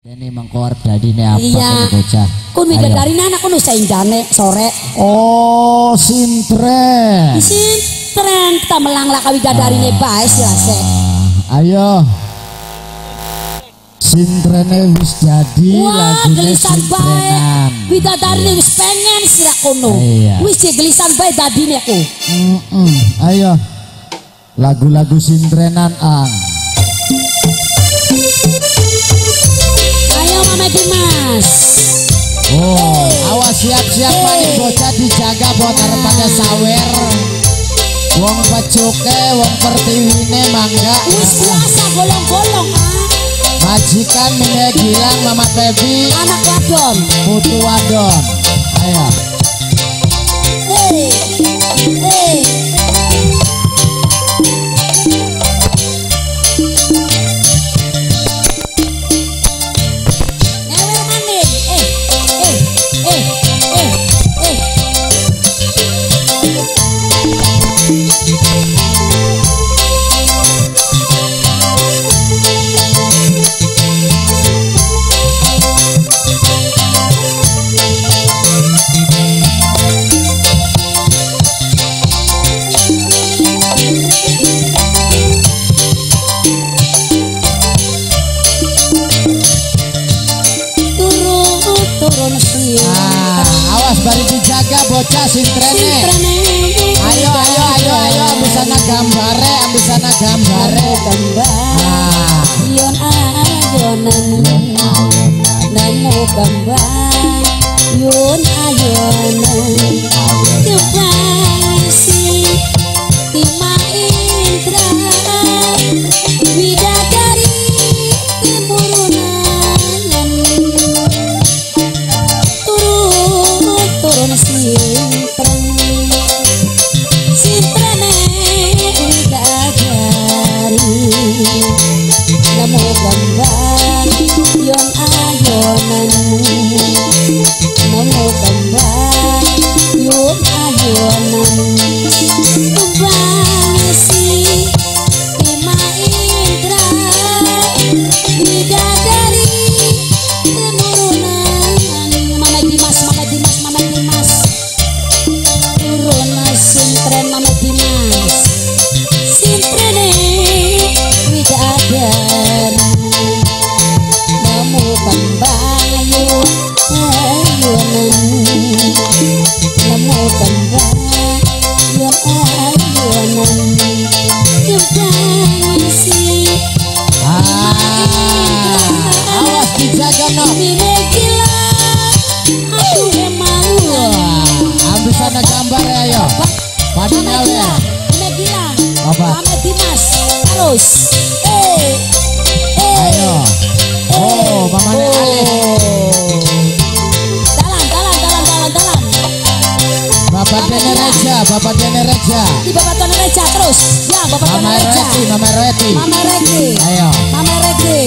Ini mengkor dadine apa iya. bocah? Kun widadarine anak kun sainjane sore. Oh, sintren. Sintren kita melang lah widadarine bae silase. Ayo. Sintrene wis jadi lagune sintrenan. Widadarine wis pengen sira kono. Wis gelisan bae dadine aku. Ayo. Lagu-lagu sintrenan ang. Mama Dimas. Oh, awas siap-siap paling bocah dijaga buat harapannya sawer. Wong pecuke, wong pertiwine mangga. Wis biasa bolong-bolong majikan Mine Gilang, Mama Pebi, anak wadon, putu wadon. Ayo. Awas bari dijaga bocah sintrene. Ayo ambisana gambare. Yon ayonan namo gambar yon ayonan kepasi tima indra widadari kemurunan turun sintrene widadari namo gambar yon ayonan namo gambar yon ayonan kembasi tima indra bidadari kemurunan Mama Dimas turun sintren Mama Dimas sintrene widadari namo gambayo ayonan namo gambayo ayonan kembasi awas dijaga no. Mine Gilang aku emang ambisana gambar ya ayo. Padine ya. Mine Gilang Apa? Mama Dimas terus Ayo. Oh, mamane Alif. Dalan. Bapak Dene Reja. Di Bapak Dene Reja terus. Ya, Bapak Dene Reja. Mama Reti. Ayo. Mama Regi.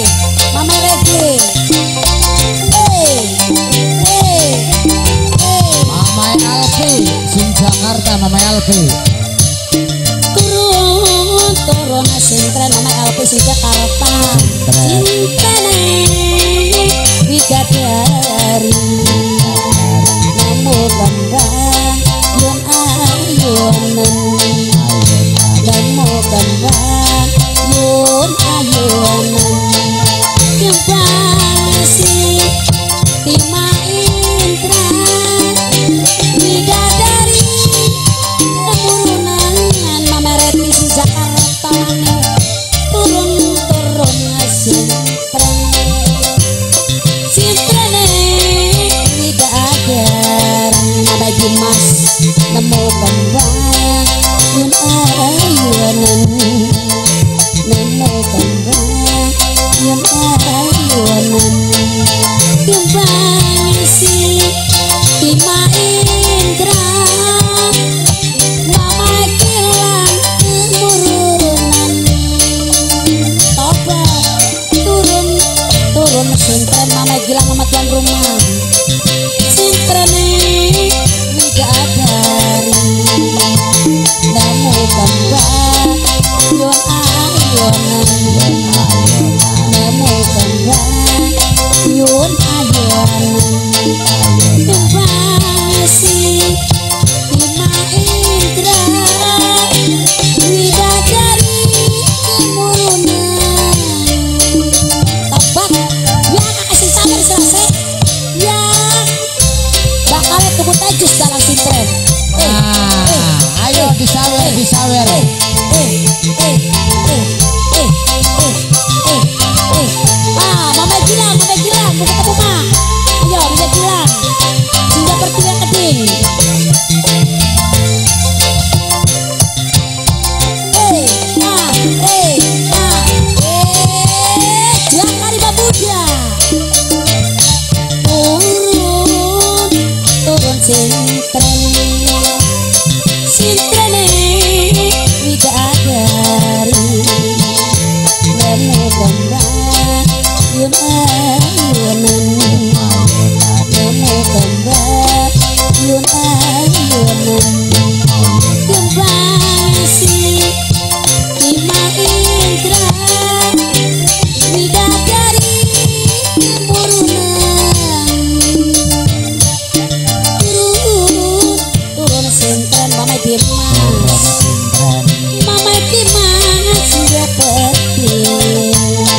Mama Alfi, sing Jakarta Mama Alfi. Turun sintren Mama Alfi sing Jakarta. Sintrene widadari namo gambar yon ayonan namo gambar yon ayonan kembasi tima indra widadari kemurunan Mama Reti si Jakarta turun sintrene widadari Mama Dimas namo gambar yon ayonan namo gambar yon ayonan kembasi tima indra Mama Gilang kemurunan tobat turun sintren Mama Gilang Mama tuan rumah sintrene widadari namo gambar yon ayonan namo gambar Jus dalang sintren. Ayo disawer disawer. Mama Gilang, mau ketemu mak. Ayo, Mama Gilang. Sudah bertiga keding. Jelakari babuda. Turun sintren. Sintrene widadari. Nemu kembang yun ayunan. Nemu kembang yun ayunan. Kembang si Bima Indra widadari kemurunan. Turun sintren Mamai Dimas. Mamai Dimas sudah penting.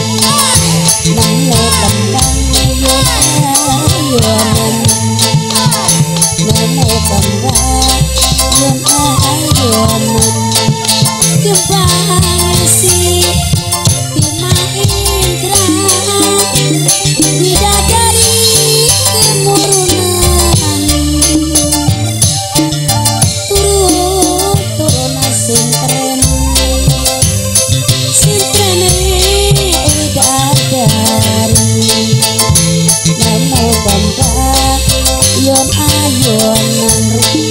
Nemu kembang yun ayunan. Nemu kembang yun ayunan. Kembang si Bima Indra widadari kemurunan. Turun sintren. Sintrene widadari. Nemu kembang yun ayunan.